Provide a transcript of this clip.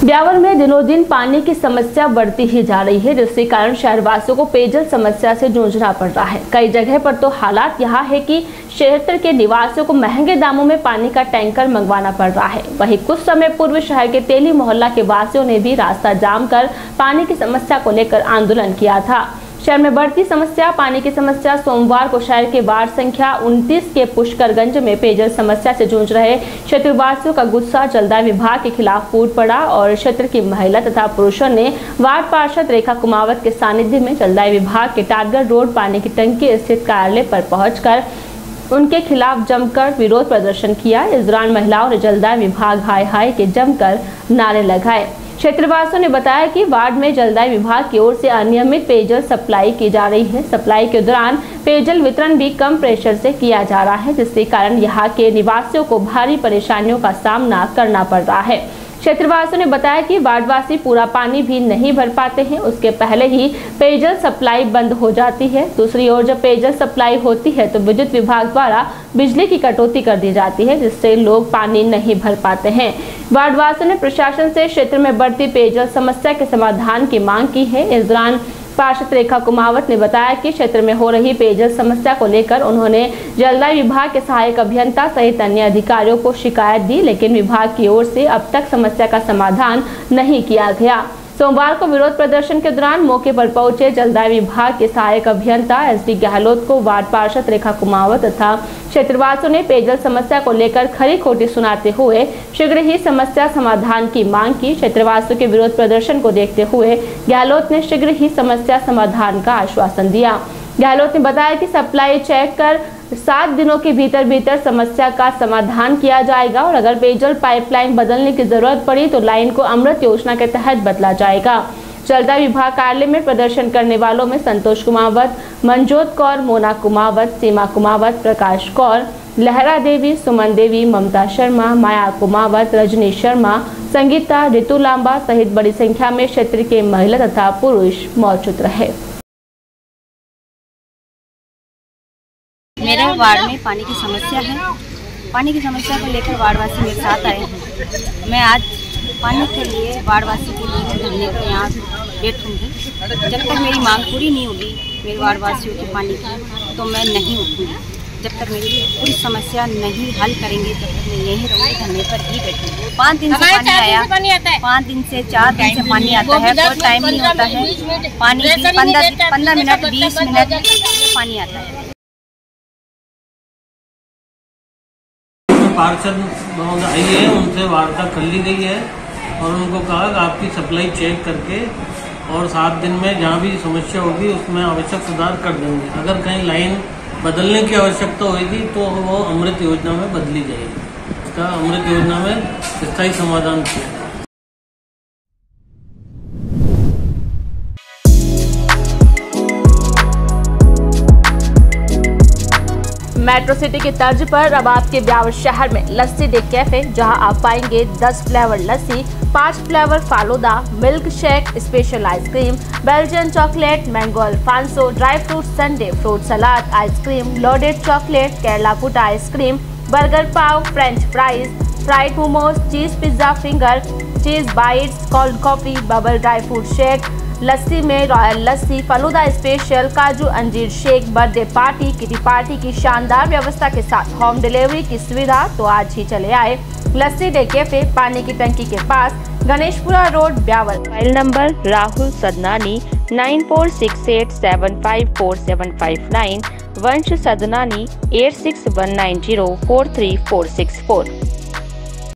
ब्यावर में दिनों दिन पानी की समस्या बढ़ती ही जा रही है, जिसके कारण शहरवासियों को पेयजल समस्या से जूझना पड़ रहा है। कई जगह पर तो हालात यह है कि क्षेत्र के निवासियों को महंगे दामों में पानी का टैंकर मंगवाना पड़ रहा है। वहीं कुछ समय पूर्व शहर के तेली मोहल्ला के वासियों ने भी रास्ता जाम कर पानी की समस्या को लेकर आंदोलन किया था। शहर में बढ़ती समस्या पानी की समस्या। सोमवार को शहर के वार्ड संख्या 29 के पुष्करगंज में पेयजल समस्या से जूझ रहे क्षेत्रवासियों का गुस्सा जलदाय विभाग के खिलाफ फूट पड़ा और क्षेत्र की महिला तथा पुरुषों ने वार्ड पार्षद रेखा कुमावत के सानिध्य में जलदाय विभाग के टाटगढ़ रोड पानी की टंकी स्थित कार्यालय पर पहुंचकर उनके खिलाफ जमकर विरोध प्रदर्शन किया। इस दौरान महिलाओं ने जलदाय विभाग हाय हाय के जमकर नारे लगाए। क्षेत्रवासियों ने बताया कि वार्ड में जलदाय विभाग की ओर से अनियमित पेयजल सप्लाई की जा रही है। सप्लाई के दौरान पेयजल वितरण भी कम प्रेशर से किया जा रहा है, जिसके कारण यहाँ के निवासियों को भारी परेशानियों का सामना करना पड़ रहा है। क्षेत्रवासियों ने बताया कि वार्डवासी पूरा पानी भी नहीं भर पाते हैं, उसके पहले ही पेयजल सप्लाई बंद हो जाती है। दूसरी ओर जब पेयजल सप्लाई होती है तो विद्युत विभाग द्वारा बिजली की कटौती कर दी जाती है, जिससे लोग पानी नहीं भर पाते हैं। वार्डवासियों ने प्रशासन से क्षेत्र में बढ़ती पेयजल समस्या के समाधान की मांग की है। इस दौरान पार्षद रेखा कुमावत ने बताया कि क्षेत्र में हो रही पेयजल समस्या को लेकर उन्होंने जलदाय विभाग के सहायक अभियंता सहित अन्य अधिकारियों को शिकायत दी, लेकिन विभाग की ओर से अब तक समस्या का समाधान नहीं किया गया। सोमवार को विरोध प्रदर्शन के दौरान मौके पर पहुंचे जलदाय विभाग के सहायक अभियंता एसडी गहलोत को वार्ड पार्षद रेखा कुमावत तथा क्षेत्रवासियों ने पेयजल समस्या को लेकर खरी खोटी सुनाते हुए शीघ्र ही समस्या समाधान की मांग की। क्षेत्रवासियों के विरोध प्रदर्शन को देखते हुए गहलोत ने शीघ्र ही समस्या समाधान का आश्वासन दिया। गहलोत ने बताया कि सप्लाई चेक कर 7 दिनों के भीतर समस्या का समाधान किया जाएगा और अगर पेयजल पाइपलाइन बदलने की जरूरत पड़ी तो लाइन को अमृत योजना के तहत बदला जाएगा। जलदाय विभाग कार्यालय में प्रदर्शन करने वालों में संतोष कुमावत, मंजोत कौर, मोना कुमावत, सीमा कुमावत, प्रकाश कौर, लहरा देवी, सुमन देवी, ममता शर्मा, माया कुमावत, रजनी शर्मा, संगीता, ऋतु लांबा सहित बड़ी संख्या में क्षेत्र के महिला तथा पुरुष मौजूद रहे। मेरे वार्ड में पानी की समस्या है। पानी की समस्या को लेकर वार्डवासी मेरे साथ आए हैं। मैं आज पानी के लिए वार्डवासी के लिए धरने पर यहाँ बैठूँगी। जब तक मेरी मांग पूरी नहीं होगी मेरे वार्डवासियों के पानी की, तो मैं नहीं उठूँगी। जब तक मेरी पूरी समस्या नहीं हल करेंगे तब तक मैं यहीं रहूँगी, धरने पर ही बैठूँगी। 5 दिन से पानी आया, 5 दिन से 4 दिन से पानी आता है, कोई टाइम नहीं होता है। पानी 15 मिनट 20 मिनट पानी आता है। पार्षद महोदय आई है, उनसे वार्ता कर ली गई है और उनको कहा कि आपकी सप्लाई चेक करके और 7 दिन में जहाँ भी समस्या होगी उसमें आवश्यक सुधार कर देंगे। अगर कहीं लाइन बदलने की आवश्यकता होगी तो वो अमृत योजना में बदली जाएगी। इसका अमृत योजना में स्थायी समाधान किया। मेट्रो सिटी की तर्ज पर अब आपके ब्यावर शहर में लस्सी डे कैफे, जहां आप पाएंगे 10 flavour lassi, 5 flavour falooda, milk shake, special ice cream, Belgian chocolate, mango Alphonso, dry fruit sundae, fruit salad, ice cream, loaded chocolate, Kerala पुट ice cream, burger pav, French fries, fried momos, cheese pizza finger, cheese bites, cold coffee, bubble dry fruit shake, lassi में royal lassi, falooda special, काजू अंजीर shake, birthday party, kitty party की शानदार व्यवस्था के साथ home delivery की सुविधा। तो आज ही चले आए लस्सी डे कैफे, पानी की टंकी के पास, Ganeshpura road, Beawar. Mobile number Rahul Sadnani 9468754759, Vansh Sadnani 8619043464।